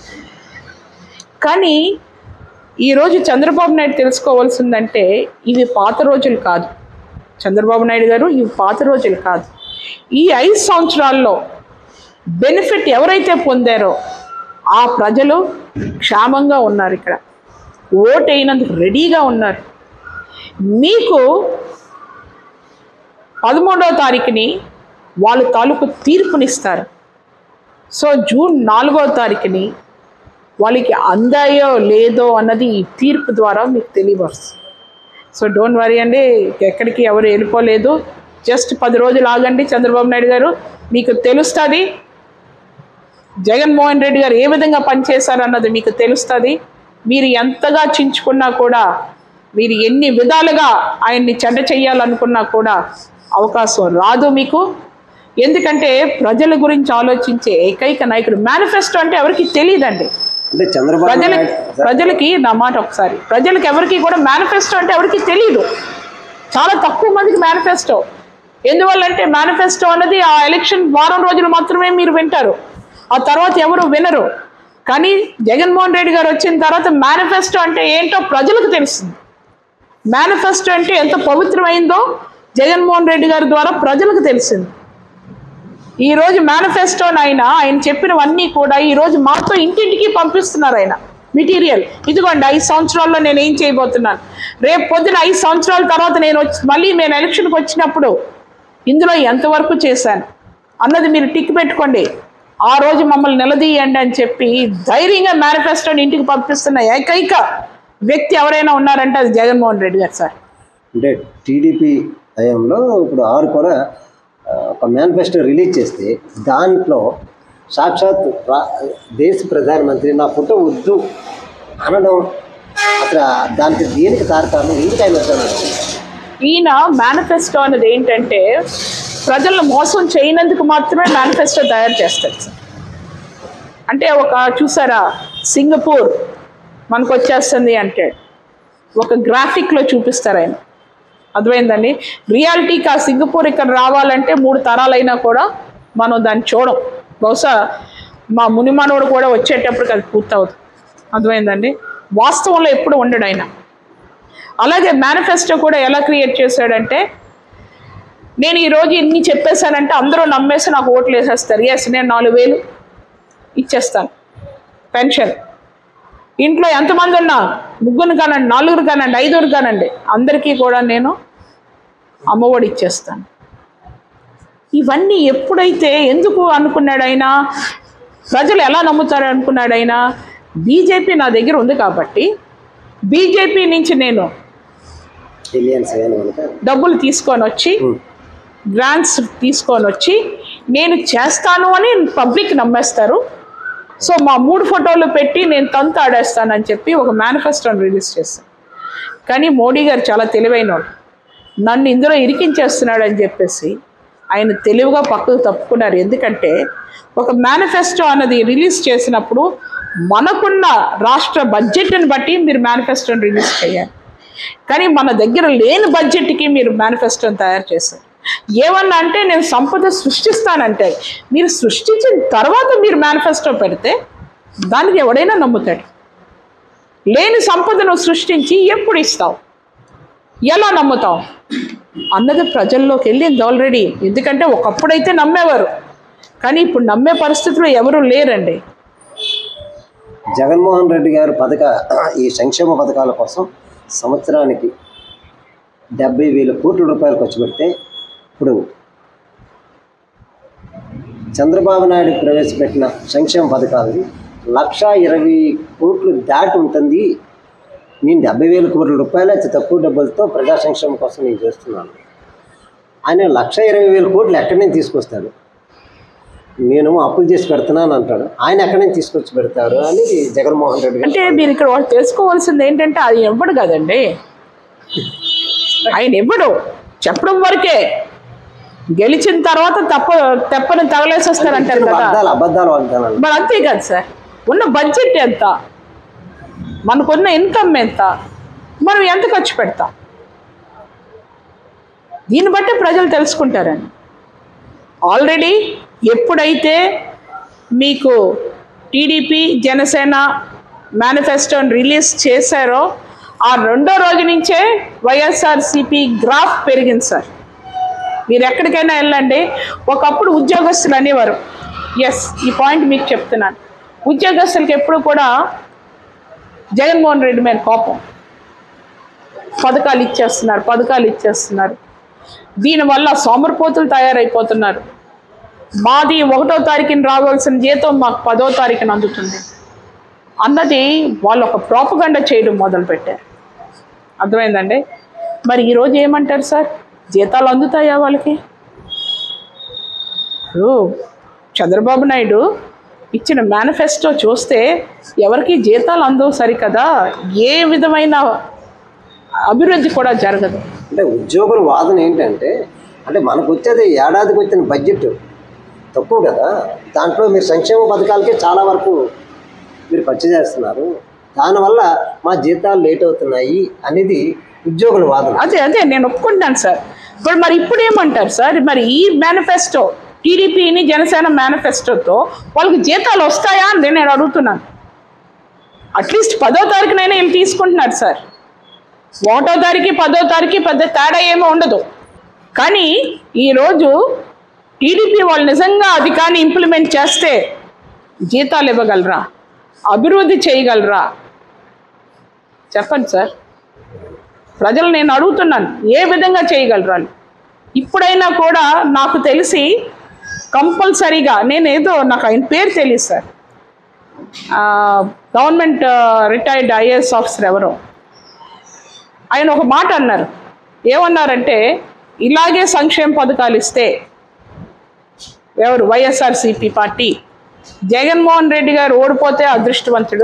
S2: కానీ ఈరోజు చంద్రబాబు నాయుడు తెలుసుకోవాల్సిందంటే ఇవి పాత రోజులు కాదు. చంద్రబాబు నాయుడు గారు ఇవి పాత రోజులు కాదు. ఈ ఐదు సంవత్సరాల్లో బెనిఫిట్ ఎవరైతే పొందారో ఆ ప్రజలు క్షేమంగా ఉన్నారు, ఇక్కడ ఓటు అయినందుకు రెడీగా ఉన్నారు. మీకు పదమూడవ తారీఖుని వాళ్ళు తాలూకు తీర్పునిస్తారు. సో జూన్ నాలుగవ తారీఖుని వాళ్ళకి అందాయో లేదో అన్నది ఈ తీర్పు ద్వారా మీకు తెలియవస్తుంది. సో డోంట్ వరీ అండి, ఎక్కడికి ఎవరు వెళ్ళిపోలేదు. జస్ట్ పది రోజులు ఆగండి చంద్రబాబు నాయుడు గారు, మీకు తెలుస్తుంది జగన్మోహన్ రెడ్డి గారు ఏ విధంగా పనిచేశారన్నది మీకు తెలుస్తుంది. మీరు ఎంతగా చించుకున్నా కూడా, మీరు ఎన్ని విధాలుగా ఆయన్ని చెడ్డ చెయ్యాలనుకున్నా కూడా అవకాశం రాదు మీకు. ఎందుకంటే ప్రజల గురించి ఆలోచించే ఏకైక నాయకుడు. మేనిఫెస్టో అంటే ఎవరికి తెలియదండి. ప్రజలకి ప్రజలకి నా మాట ఒకసారి ప్రజలకి ఎవరికి కూడా మేనిఫెస్టో అంటే ఎవరికి తెలియదు. చాలా తక్కువ మందికి మేనిఫెస్టో. ఎందువల్లంటే మేనిఫెస్టో అన్నది ఆ ఎలక్షన్ వారం రోజులు మాత్రమే మీరు వింటారు, ఆ తర్వాత ఎవరు వినరు. కానీ జగన్మోహన్ రెడ్డి గారు వచ్చిన తర్వాత మేనిఫెస్టో అంటే ఏంటో ప్రజలకు తెలుస్తుంది. మేనిఫెస్టో అంటే ఎంత పవిత్రమైందో జగన్మోహన్ రెడ్డి గారి ద్వారా ప్రజలకు తెలిసింది. ఈరోజు మేనిఫెస్టోని ఆయన ఆయన చెప్పినవన్నీ కూడా ఈరోజు మాతో ఇంటింటికి పంపిస్తున్నారు. ఆయన మెటీరియల్ ఇదిగోండి, ఐదు సంవత్సరాల్లో నేను ఏం చేయబోతున్నాను, రేపు పొద్దున ఐదు సంవత్సరాల తర్వాత నేను వచ్చి మళ్ళీ నేను ఎలక్షన్కి వచ్చినప్పుడు ఇందులో ఎంతవరకు చేశాను అన్నది మీరు టిక్ పెట్టుకోండి, ఆ రోజు మమ్మల్ని నిలదీయండి అని చెప్పి ధైర్యంగా మేనిఫెస్టోని ఇంటికి పంపిస్తున్న ఏకైక వ్యక్తి ఎవరైనా ఉన్నారంటే అది జగన్మోహన్ రెడ్డి గారు సార్.
S1: అంటే టీడీపీ హయాంలో ఇప్పుడు ఆరు కూడా ఒక మేనిఫెస్టో రిలీజ్ చేస్తే దాంట్లో సాక్షాత్ దేశ ప్రధానమంత్రి నా ఫోటో వద్దు అనడం అసలు దానికి దేనికి తారకారణం ఎందుకు ఆయన వస్తున్నారు?
S2: ఈయన మేనిఫెస్టో అనేది ఏంటంటే ప్రజలను మోసం చేయనందుకు మాత్రమే మేనిఫెస్టో తయారు చేస్తారు సార్. అంటే ఒక చూసారా సింగపూర్ మనకు వచ్చేస్తుంది అంటే ఒక గ్రాఫిక్లో చూపిస్తారు ఆయన, అర్థమైందండి. రియాలిటీకి ఆ సింగపూర్ ఇక్కడ రావాలంటే మూడు తరాలైనా కూడా మనం దాన్ని చూడం. బహుశా మా మునిమానవుడు కూడా వచ్చేటప్పటికి అది పూర్తవుతుంది. అర్థమైందండి. వాస్తవంలో ఎప్పుడు ఉండడు ఆయన. అలాగే మేనిఫెస్టో కూడా ఎలా క్రియేట్ చేశాడంటే, నేను ఈరోజు ఇన్ని చెప్పేశానంటే అందరూ నమ్మేసి నాకు ఓట్లు వేసేస్తారు. ఎస్, నేను నాలుగు వేలు ఇచ్చేస్తాను పెన్షన్. ఇంట్లో ఎంతమంది ఉన్నా ముగ్గురు కానండి, నాలుగురు కానండి, ఐదుగురు కానండి, అందరికీ కూడా నేను అమ్మఒడి ఇచ్చేస్తాను. ఇవన్నీ ఎప్పుడైతే ఎందుకు అనుకున్నాడు ఆయన, ప్రజలు ఎలా నమ్ముతారు అనుకున్నాడు ఆయన, బీజేపీ నా దగ్గర ఉంది కాబట్టి బీజేపీ నుంచి నేను డబ్బులు తీసుకొని వచ్చి గ్రాంట్స్ తీసుకొని వచ్చి నేను చేస్తాను అని పబ్లిక్ నమ్మేస్తారు. సో మా మూడు ఫోటోలు పెట్టి నేను తంతు ఆడేస్తానని చెప్పి ఒక మేనిఫెస్టోని రిలీజ్ చేస్తాను. కానీ మోడీ గారు చాలా తెలివైనవాడు, నన్ను ఇందులో ఇరికించేస్తున్నాడు అని చెప్పేసి ఆయన తెలివిగా పక్కకు తప్పుకున్నారు. ఎందుకంటే ఒక మేనిఫెస్టో అన్నది రిలీజ్ చేసినప్పుడు మనకున్న రాష్ట్ర బడ్జెట్ని బట్టి మీరు మేనిఫెస్టోని రిలీజ్ చేయాలి. కానీ మన దగ్గర లేని బడ్జెట్కి మీరు మేనిఫెస్టోని తయారు చేశారు. ఏమన్నా అంటే నేను సంపద సృష్టిస్తానంటే, మీరు సృష్టించిన తర్వాత మీరు మేనిఫెస్టో పెడితే దానికి ఎవడైనా నమ్ముతాడు. లేని సంపదను సృష్టించి ఎప్పుడు ఇస్తావు, ఎలా నమ్ముతావు అన్నది ప్రజల్లోకి వెళ్ళింది ఆల్రెడీ. ఎందుకంటే ఒకప్పుడైతే నమ్మేవారు, కానీ ఇప్పుడు నమ్మే పరిస్థితుల్లో ఎవరు లేరండి.
S1: జగన్మోహన్ రెడ్డి గారు పథక ఈ సంక్షేమ పథకాల కోసం సంవత్సరానికి డెబ్బై వేల కోట్ల రూపాయలు ఖర్చు పెడితే, ఇప్పుడు చంద్రబాబు నాయుడు ప్రవేశపెట్టిన సంక్షేమ పథకాలు లక్ష ఇరవై కోట్లు దాటి ఉంటుంది. నేను డెబ్బై వేల కోట్ల రూపాయలు అతి తక్కువ డబ్బులతో ప్రజా సంక్షేమం కోసం నేను చేస్తున్నాను. ఆయన లక్ష ఇరవై వేల కోట్లు ఎక్కడి నుంచి తీసుకొస్తాడు? నేను అప్పులు చేసి పెడుతున్నాను అంటాడు. ఆయన ఎక్కడి నుంచి తీసుకొచ్చి పెడతారు అని జగన్మోహన్ రెడ్డి.
S2: అంటే మీరు ఇక్కడ వాళ్ళు తెలుసుకోవాల్సింది ఏంటంటే, అది ఇవ్వడు కదండి, ఆయన ఇవ్వడు, చెప్పడం వరకే. గెలిచిన తర్వాత తప్ప తెప్పని తగలేసేస్తారంటారు కదా,
S1: అబద్ధాలు వాగ్దానాలు.
S2: మరి అంతే కదా సార్. ఉన్న బడ్జెట్ ఎంత, మనకున్న ఇన్కమ్ ఎంత, మనం ఎంత ఖర్చు పెడతాం, దీన్ని బట్టి ప్రజలు తెలుసుకుంటారండి. ఆల్రెడీ ఎప్పుడైతే మీకు టీడీపీ జనసేన మేనిఫెస్టోని రిలీజ్ చేశారో ఆ రెండో రోజు నుంచే వైఎస్ఆర్సీపీ గ్రాఫ్ పెరిగింది సార్. మీరు ఎక్కడికైనా వెళ్ళండి, ఒకప్పుడు ఉద్యోగస్తులు అనేవారు, ఎస్ ఈ పాయింట్ మీకు చెప్తున్నాను, ఉద్యోగస్తులకి ఎప్పుడు కూడా జగన్మోహన్ రెడ్డి మీద కోపం, పథకాలు ఇచ్చేస్తున్నారు పథకాలు ఇచ్చేస్తున్నారు దీనివల్ల సోమరిపోతులు తయారైపోతున్నారు, మాది ఒకటో తారీఖున రావాల్సిన జీతం మాకు పదో తారీఖున అందుతుంది అన్నది వాళ్ళు ఒక ప్రోపగండా చేయడం మొదలుపెట్టారు. అర్థమైందండి. మరి ఈరోజు ఏమంటారు సార్, జీతాలు అందుతాయా వాళ్ళకి? చంద్రబాబు నాయుడు ఇచ్చిన మేనిఫెస్టో చూస్తే ఎవరికి జీతాలు అందవు సరికదా, ఏ విధమైన అభివృద్ధి కూడా జరగదు.
S1: అంటే ఉద్యోగుల వాదన ఏంటంటే, అంటే మనకు వచ్చేది ఏడాదికి వచ్చిన బడ్జెట్ తక్కువ కదా, దాంట్లో మీరు సంక్షేమ పథకాలకే చాలా వరకు మీరు ఖర్చు చేస్తున్నారు, దానివల్ల మా జీతాలు లేట్ అవుతున్నాయి అనేది ఉద్యోగుల వాదన.
S2: అదే అదే నేను ఒప్పుకుంటాను సార్. ఇప్పుడు మరి ఇప్పుడు ఏమంటారు సార్, మరి ఈ మేనిఫెస్టో టీడీపీని జనసేన మేనిఫెస్టోతో వాళ్ళకి జీతాలు వస్తాయా అని నేను అడుగుతున్నాను. అట్లీస్ట్ పదో తారీఖునైనా ఏం తీసుకుంటున్నారు సార్, ఒకటో తారీఖు పదో తారీఖు పెద్ద తేడా ఏమీ ఉండదు. కానీ ఈరోజు టీడీపీ వాళ్ళు నిజంగా అది కానీ ఇంప్లిమెంట్ చేస్తే జీతాలు ఇవ్వగలరా, అభివృద్ధి చేయగలరా చెప్పండి సార్. ప్రజలు నేను అడుగుతున్నాను, ఏ విధంగా చేయగలరా? ఇప్పుడైనా కూడా నాకు తెలిసి కంపల్సరీగా, నేను ఏదో నాకు ఆయన పేరు తెలియదు sir, government retired IAS officer ఎవరో, ఆయన ఒక మాట అన్నారు. ఏమన్నారంటే, ఇలాగే సంక్షేమ పథకాలు ఇస్తే ఎవరు వైఎస్ఆర్సీపీ పార్టీ, జగన్మోహన్ రెడ్డి గారు ఓడిపోతే అదృష్టవంతుడు,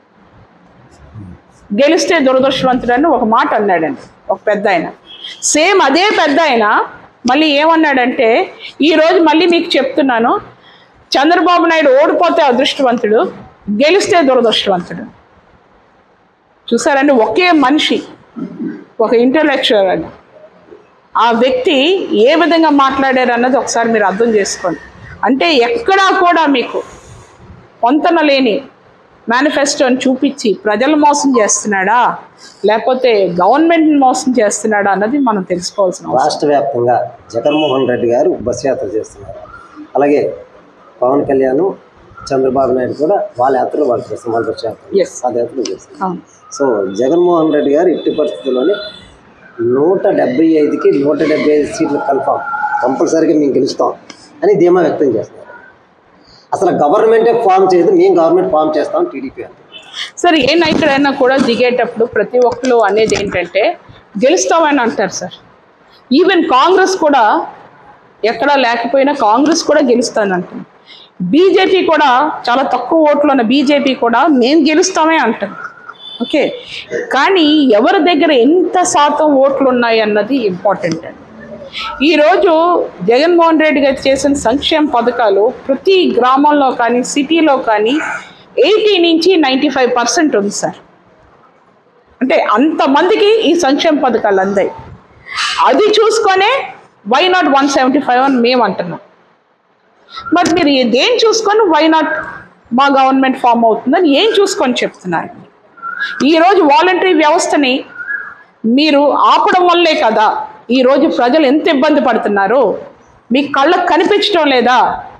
S2: గెలిస్తే దురదృష్టవంతుడు అని ఒక మాట అన్నాడండి ఒక పెద్ద ఆయన. సేమ్ అదే పెద్ద ఆయన మళ్ళీ ఏమన్నాడంటే, ఈరోజు మళ్ళీ మీకు చెప్తున్నాను, చంద్రబాబు నాయుడు ఓడిపోతే అదృష్టవంతుడు, గెలిస్తే దురదృష్టవంతుడు. చూసారండి, ఒకే మనిషి, ఒక ఇంటలెక్చువల్ అని ఆ వ్యక్తి ఏ విధంగా మాట్లాడారు అన్నది ఒకసారి మీరు అర్థం చేసుకోండి. అంటే ఎక్కడా కూడా మీకు పొంతన లేని మేనిఫెస్టోని చూపించి ప్రజలు మోసం చేస్తున్నాడా లేకపోతే గవర్నమెంట్ని మోసం చేస్తున్నాడా అన్నది మనం తెలుసుకోవాల్సిన అవసరం.
S1: రాష్ట్ర వ్యాప్తంగా జగన్మోహన్ రెడ్డి గారు బస్ యాత్ర చేస్తున్నారు. అలాగే పవన్ కళ్యాణ్, చంద్రబాబు నాయుడు కూడా వాళ్ళ యాత్రలు వాళ్ళు చేస్తున్నారు, వాళ్ళ బస్ యాత్ర
S2: Yes.
S1: పాదయాత్రలు చేస్తున్నారు. సో జగన్మోహన్ రెడ్డి గారు ఇట్టి పరిస్థితుల్లోనే నూట డెబ్బై ఐదుకి నూట డెబ్బై ఐదు సీట్లు కన్ఫామ్ కంపల్సరీగా మేము గెలుస్తాం అని ధీమా వ్యక్తం చేస్తున్నారు. అసలు గవర్నమెంటే ఫామ్ చేయదు, మేము గవర్నమెంట్ ఫామ్ చేస్తాం టీడీపీ అంటే.
S2: సార్ ఏ నాయకుడైనా కూడా దిగేటప్పుడు ప్రతి ఒక్కరు అనేది ఏంటంటే గెలుస్తామని అంటారు సార్. ఈవెన్ కాంగ్రెస్ కూడా ఎక్కడా లేకపోయినా కాంగ్రెస్ కూడా గెలుస్తానంటుంది. బీజేపీ కూడా చాలా తక్కువ ఓట్లు ఉన్న బీజేపీ కూడా మేము గెలుస్తామే అంటారు. ఓకే, కానీ ఎవరి దగ్గర ఎంత శాతం ఓట్లు ఉన్నాయి అన్నది ఇంపార్టెంట్ అండి. ఈరోజు జగన్మోహన్ రెడ్డి గారు చేసిన సంక్షేమ పథకాలు ప్రతి గ్రామంలో కానీ సిటీలో కానీ ఎయిటీ నుంచి నైంటీ ఫైవ్ పర్సెంట్ ఉంది సార్. అంటే అంతమందికి ఈ సంక్షేమ పథకాలు అందాయి. అది చూసుకొనే why not one seventy five అని మేము అంటున్నాం. మరి మీరు దేని చూసుకొని వై నాట్ మా గవర్నమెంట్ ఫామ్ అవుతుందని ఏం చూసుకొని చెప్తున్నారు? ఈరోజు వాలంటరీ వ్యవస్థని మీరు ఆపడం వల్లే కదా ఈరోజు ప్రజలు ఎంత ఇబ్బంది పడుతున్నారు. మీ కళ్ళకు కనిపించడం లేదా?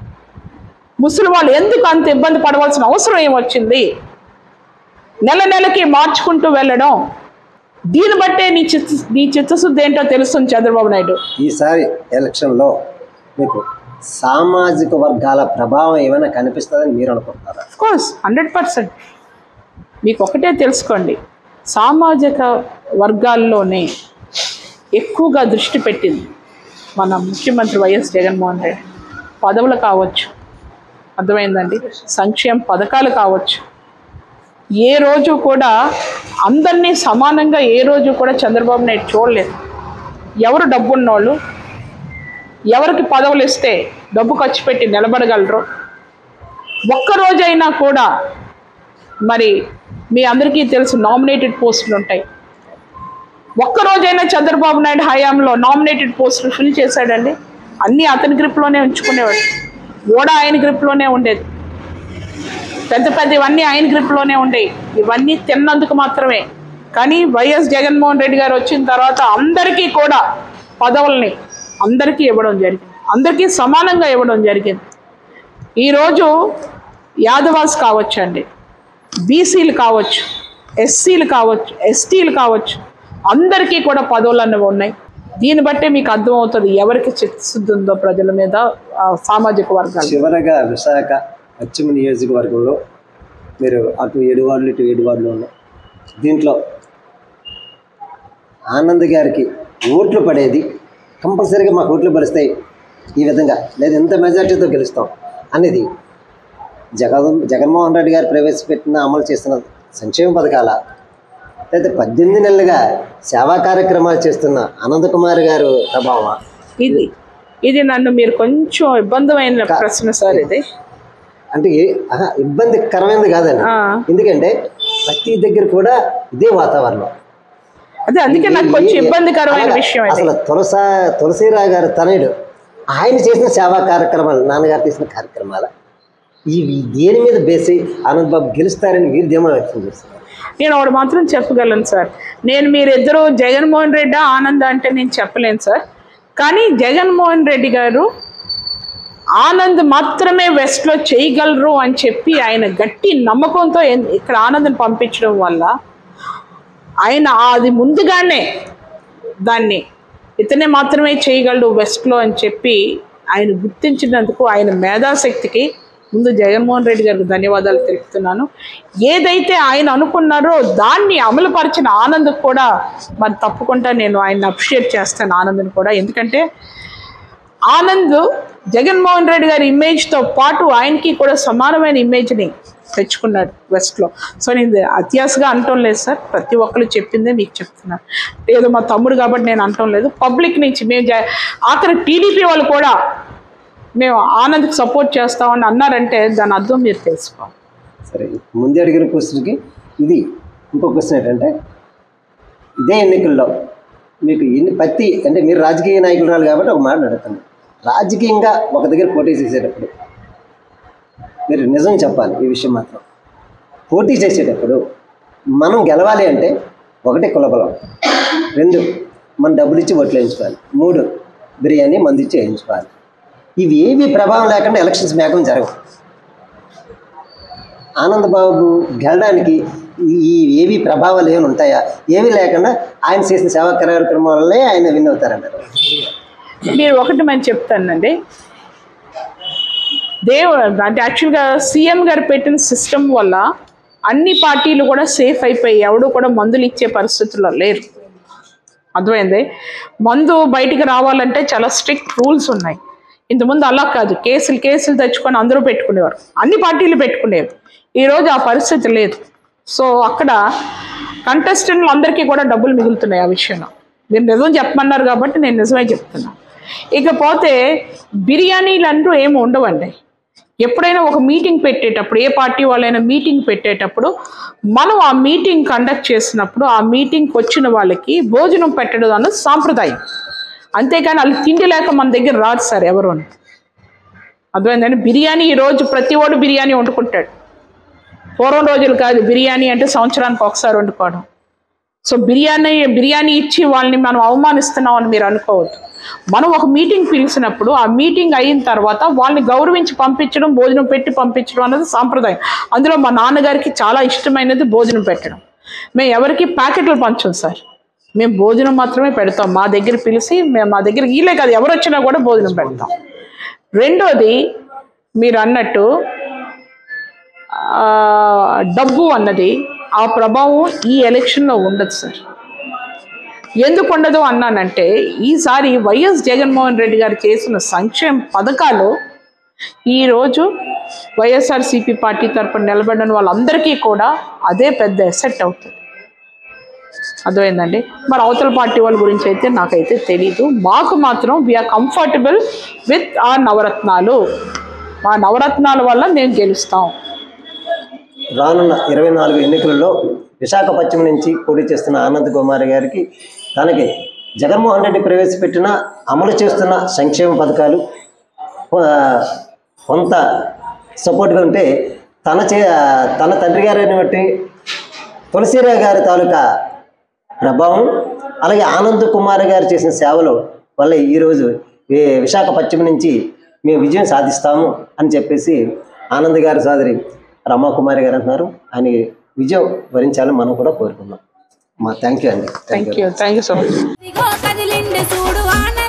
S2: ముసలి వాళ్ళు ఎందుకు అంత ఇబ్బంది పడవలసిన అవసరం ఏమొచ్చింది? నెల నెలకి మార్చుకుంటూ వెళ్ళడం, దీన్ని బట్టే నీ చిత్త నీ చిత్తశుద్ధి ఏంటో తెలుస్తుంది చంద్రబాబు నాయుడు.
S1: ఈసారి ఎలక్షన్లో మీకు సామాజిక వర్గాల ప్రభావం ఏమైనా కనిపిస్తుందని మీరు అనుకుంటున్నారా?
S2: Course hundred percent. మీకు ఒకటే తెలుసుకోండి, సామాజిక వర్గాల్లోనే ఎక్కువగా దృష్టి పెట్టింది మన ముఖ్యమంత్రి వైఎస్ జగన్మోహన్ రెడ్డి. పదవులు కావచ్చు, అర్థమైందండి, సంక్షేమ పథకాలు కావచ్చు, ఏ రోజు కూడా అందరినీ సమానంగా ఏ రోజు కూడా చంద్రబాబు నాయుడు చూడలేదు. ఎవరు డబ్బున్నోళ్ళు, ఎవరికి పదవులు ఇస్తే డబ్బు ఖర్చు పెట్టి నిలబడగలరు, ఒక్కరోజైనా కూడా మరి మీ అందరికీ తెలుసు నామినేటెడ్ పోస్టులు ఉంటాయి. ఒక్కరోజైనా చంద్రబాబు నాయుడు హయాంలో నామినేటెడ్ పోస్టులు ఫిల్ చేశాడండి? అన్నీ అతని గ్రిప్లోనే ఉంచుకునేవాడు. ఓడా ఆయన గ్రిప్లోనే ఉండేది, పెద్ద పెద్ద ఇవన్నీ ఆయన గ్రిప్లోనే ఉండేవి. ఇవన్నీ తిన్నందుకు మాత్రమే. కానీ వైఎస్ జగన్మోహన్ రెడ్డి గారు వచ్చిన తర్వాత అందరికీ కూడా పదవుల్ని అందరికీ ఇవ్వడం జరిగింది, అందరికీ సమానంగా ఇవ్వడం జరిగింది. ఈరోజు యాదవాస్ కావచ్చు అండి, బీసీలు కావచ్చు, ఎస్సీలు కావచ్చు, ఎస్టీలు కావచ్చు, అందరికీ కూడా పదవులు అనేవి ఉన్నాయి. దీన్ని బట్టే మీకు అర్థమవుతుంది ఎవరికి చిత్తశుద్ధి ఉందో ప్రజల మీద, సామాజిక వర్గాలు.
S1: చివరగా విశాఖ పశ్చిమ నియోజకవర్గంలో మీరు అటు ఏడు వార్డులు ఇటు ఏడు వార్డులు ఉన్నాయి. దీంట్లో ఆనంద్ గారికి ఓట్లు పడేది కంపల్సరీగా మాకు ఓట్లు పడిస్తాయి ఈ విధంగా, లేదా ఎంత మెజార్టీతో గెలుస్తాం అనేది జగన్ జగన్మోహన్ రెడ్డి గారు ప్రవేశపెట్టిన అమలు చేస్తున్న సంక్షేమ పథకాల, లేదా పద్దెనిమిది నెలలుగా సేవా కార్యక్రమాలు చేస్తున్న అనంత్ కుమార్ గారు ప్రభావం?
S2: ఇది ఇది నన్ను మీరు కొంచెం ఇబ్బందిమైన ప్రశ్న సార్. ఇది
S1: అంటే ఇబ్బందికరమైనది కాదండి, ఎందుకంటే ప్రతి దగ్గర కూడా ఇదే వాతావరణం.
S2: అదే అందుకే నాకు కొంచెం ఇబ్బందికరమైన విషయం.
S1: అసలు తులసా తులసిరావు గారు తనయుడు ఆయన చేసిన సేవా కార్యక్రమాలు, నాన్నగారు చేసిన కార్యక్రమాలు, ఇవి దేని మీద బేసి ఆనంద్ బాబు గెలుస్తారని మీరు ధీమా వ్యక్తం చేస్తారు?
S2: నేను ఒకటి మాత్రం చెప్పగలను సార్, నేను మీరిద్దరూ జగన్మోహన్ రెడ్డి ఆనంద్ అంటే నేను చెప్పలేను సార్. కానీ జగన్మోహన్ రెడ్డి గారు ఆనంద్ మాత్రమే వెస్ట్లో చేయగలరు అని చెప్పి ఆయన గట్టి నమ్మకంతో ఇక్కడ ఆనంద్ని పంపించడం వల్ల ఆయన అది ముందుగానే దాన్ని ఇతనే మాత్రమే చేయగలడు వెస్ట్లో అని చెప్పి ఆయన గుర్తించినందుకు ఆయన మేధాశక్తికి ముందు జగన్మోహన్ రెడ్డి గారికి ధన్యవాదాలు తెలుపుతున్నాను. ఏదైతే ఆయన అనుకున్నారో దాన్ని అమలుపరిచిన ఆనంద్కి కూడా మరి తప్పకుండా నేను ఆయన అప్రిషియేట్ చేస్తాను, ఆనంద్ని కూడా. ఎందుకంటే ఆనంద్ జగన్మోహన్ రెడ్డి గారి ఇమేజ్తో పాటు ఆయనకి కూడా సమానమైన ఇమేజ్ని తెచ్చుకున్నాడు వెస్ట్లో. సో నేను అత్యాసగా అనటం లేదు సార్, ప్రతి ఒక్కరు చెప్పిందే మీకు చెప్తున్నాను. ఏదో మా తమ్ముడు కాబట్టి నేను అనటం లేదు, పబ్లిక్ నుంచి మేము ఆఖరి టీడీపీ వాళ్ళు కూడా మేము ఆనంద్కి సపోర్ట్ చేస్తామని అన్నారంటే దాని అర్థం మీరు తెలుసుకోవాలి.
S1: సరే, ముందే అడిగిన క్వశ్చన్కి ఇది ఇంకో క్వశ్చన్ ఏంటంటే, ఇదే ఎన్నికల్లో మీకు ఎన్ని పత్తి అంటే మీరు రాజకీయ నాయకురాలు కాబట్టి ఒక మాట అడుగుతాను. రాజకీయంగా ఒక దగ్గర పోటీ చేసేటప్పుడు మీరు నిజం చెప్పాలి. ఈ విషయం మాత్రం పోటీ చేసేటప్పుడు మనం గెలవాలి అంటే ఒకటి కులబలం, రెండు మనం డబ్బులు ఇచ్చి ఓట్లు వేయించుకోవాలి, మూడు బిర్యానీ మందు ఇచ్చి వేయించుకోవాలి. ఇవి ఏవి ప్రభావం లేకుండా ఎలక్షన్స్ మేకం జరగవు. ఆనందబాబు గెలడానికి ఈ ఏవి ప్రభావాలు ఏమి ఉంటాయా? ఏవి లేకుండా ఆయన చేసిన సేవా కార్యక్రమం వల్లే ఆయన విన్ అవుతారన్నారు.
S2: మీరు ఒకటి మంచి చెప్తానండి, దేవుడు అంటే యాక్చువల్గా సీఎం గారు పెట్టిన సిస్టమ్ వల్ల అన్ని పార్టీలు కూడా సేఫ్ అయిపోయి ఎవడు కూడా మందులు ఇచ్చే పరిస్థితుల్లో లేరు. అర్థమైంది. మందు బయటికి రావాలంటే చాలా స్ట్రిక్ట్ రూల్స్ ఉన్నాయి. ఇంతకుముందు అలా కాదు, కేసులు కేసులు తెచ్చుకొని అందరూ పెట్టుకునేవారు, అన్ని పార్టీలు పెట్టుకునేవి. ఈరోజు ఆ పరిస్థితి లేదు. సో అక్కడ కంటెస్టెంట్లు అందరికీ కూడా డబ్బులు మిగులుతున్నాయి. ఆ విషయంలో మీరు నిజం చెప్పమన్నారు కాబట్టి నేను నిజమే చెప్తున్నాను. ఇకపోతే బిర్యానీలు అంటూ ఏమి ఉండవండి. ఎప్పుడైనా ఒక మీటింగ్ పెట్టేటప్పుడు, ఏ పార్టీ వాళ్ళైనా మీటింగ్ పెట్టేటప్పుడు మనం ఆ మీటింగ్ కండక్ట్ చేసినప్పుడు ఆ మీటింగ్కి వచ్చిన వాళ్ళకి భోజనం పెట్టడం అన్నది సాంప్రదాయం. అంతేకాని వాళ్ళు తిండి లేక మన దగ్గర రాదు సార్ ఎవరు. అర్థమైందండి. బిర్యానీ ఈరోజు ప్రతి వాడు బిర్యానీ వండుకుంటాడు. పూర్వం రోజులు కాదు, బిర్యానీ అంటే సంవత్సరానికి ఒకసారి వండుకోవడం. సో బిర్యానీ బిర్యానీ ఇచ్చి వాళ్ళని మనం అవమానిస్తున్నాం అని మీరు అనుకోవద్దు. మనం ఒక మీటింగ్ పిలిచినప్పుడు ఆ మీటింగ్ అయిన తర్వాత వాళ్ళని గౌరవించి పంపించడం, భోజనం పెట్టి పంపించడం అనేది సాంప్రదాయం. అందులో మా నాన్నగారికి చాలా ఇష్టమైనది భోజనం పెట్టడం. మేము ఎవరికి ప్యాకెట్లు పంచం సార్, మేము భోజనం మాత్రమే పెడతాం. మా దగ్గర పిలిచి మేము మా దగ్గర వీలే కాదు ఎవరు వచ్చినా కూడా భోజనం పెడతాం. రెండోది మీరు అన్నట్టు డబ్బు అన్నది ఆ ప్రభావం ఈ ఎలక్షన్లో ఉండదు సార్. ఎందుకు ఉండదు అన్నానంటే ఈసారి వైఎస్ జగన్మోహన్ రెడ్డి గారు చేసిన సంక్షేమ పథకాలు ఈరోజు వైఎస్ఆర్సీపీ పార్టీ తరపున నిలబడిన వాళ్ళందరికీ కూడా అదే పెద్ద ఎసెట్ అవుతుంది. అర్థమైందండి. మరి అవతల పార్టీ వాళ్ళ గురించి అయితే నాకైతే తెలీదు. మాకు మాత్రం వీఆర్ కంఫర్టబుల్ విత్ ఆ నవరత్నాలు. మా నవరత్నాల వల్ల మేము గెలుస్తాం.
S1: రానున్న ఇరవై నాలుగు ఎన్నికలలో విశాఖపట్నం నుంచి పోటీ చేస్తున్న ఆనంద్ కుమార్ గారికి తనకి జగన్మోహన్ రెడ్డి ప్రవేశపెట్టిన అమలు చేస్తున్న సంక్షేమ పథకాలు కొంత సపోర్ట్గా ఉంటే తన చే తన తండ్రి గారిని బట్టి తులసిరావు గారి తాలూకా ప్రభావం, అలాగే ఆనంద్ కుమార్ గారు చేసిన సేవలు వల్ల ఈరోజు విశాఖపట్నం నుంచి మేము విజయం సాధిస్తాము అని చెప్పేసి ఆనంద్ గారి సోదరి రమాకుమారి గారు అంటున్నారు. ఆయన విజయం వరించాలని మనం కూడా కోరుకున్నాం. మా థ్యాంక్ యూ అండి.
S2: Thank you thank you so much.